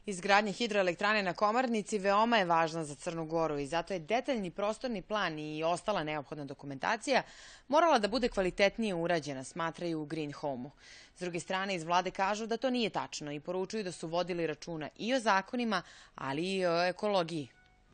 Izgradnja hidroelektrane na Komarnici veoma je važna za Crnu Goru i zato je detaljni prostorni plan i ostala neophodna dokumentacija morala da bude kvalitetnije urađena, smatraju u Green Home-u. S druge strane, iz vlade kažu da to nije tačno i poručuju da su vodili računa i o zakonima, ali i o ekologiji.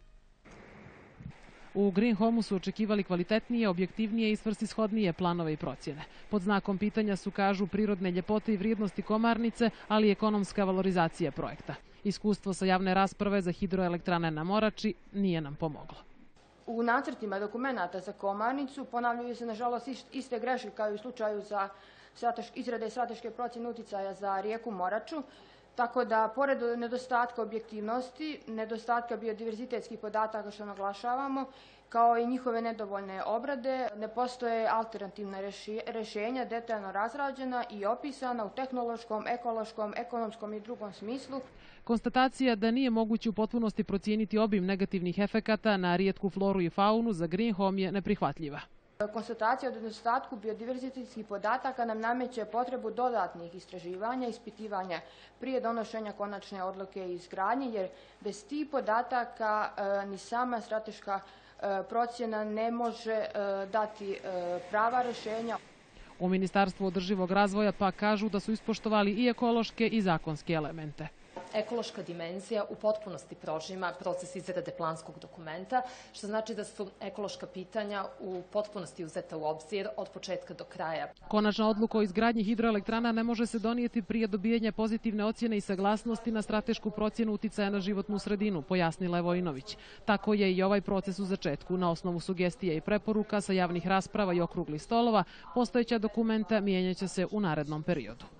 U Green Home-u su očekivali kvalitetnije, objektivnije i svrsishodnije planove i procjene. Pod znakom pitanja su, kažu, prirodne ljepote i vrijednosti Komarnice, ali i ekonomska valorizacija projekta. Iskustvo sa javne rasprave za hidroelektrane na Morači nije nam pomoglo. U nacrtima dokumenata za Komarnicu ponavljaju se, nažalost, iste greške kao i u slučaju za izrade strateške procjene uticaja za rijeku Moraču. Tako da, pored nedostatka objektivnosti, nedostatka biodiverzitetskih podataka što naglašavamo, kao i njihove nedovoljne obrade, ne postoje alternativna rješenja detaljno razrađena i opisana u tehnološkom, ekološkom, ekonomskom i drugom smislu. Konstatacija da nije moguće u potpunosti procijeniti obim negativnih efekata na rijetku floru i faunu za Green Home je neprihvatljiva. Konstatacija o nedostatku biodiverzitetskih podataka nam nameće potrebu dodatnih istraživanja i ispitivanja prije donošenja konačne odluke i izgradnje, jer bez tih podataka ni sama strateška procjena ne može dati prava rješenja. U Ministarstvu održivog razvoja pa kažu da su ispoštovali i ekološke i zakonske elemente. Ekološka dimenzija u potpunosti prožima proces izrade planskog dokumenta, što znači da su ekološka pitanja u potpunosti uzeta u obzir od početka do kraja. Konačna odluka o izgradnji hidroelektrana ne može se donijeti prije dobijanja pozitivne ocjene i saglasnosti na stratešku procjenu uticaja na životnu sredinu, pojasnila je Vojinović. Tako je i ovaj proces u začetku. Na osnovu sugestija i preporuka sa javnih rasprava i okruglih stolova, postojeća dokumenta mijenjaće se u narednom periodu.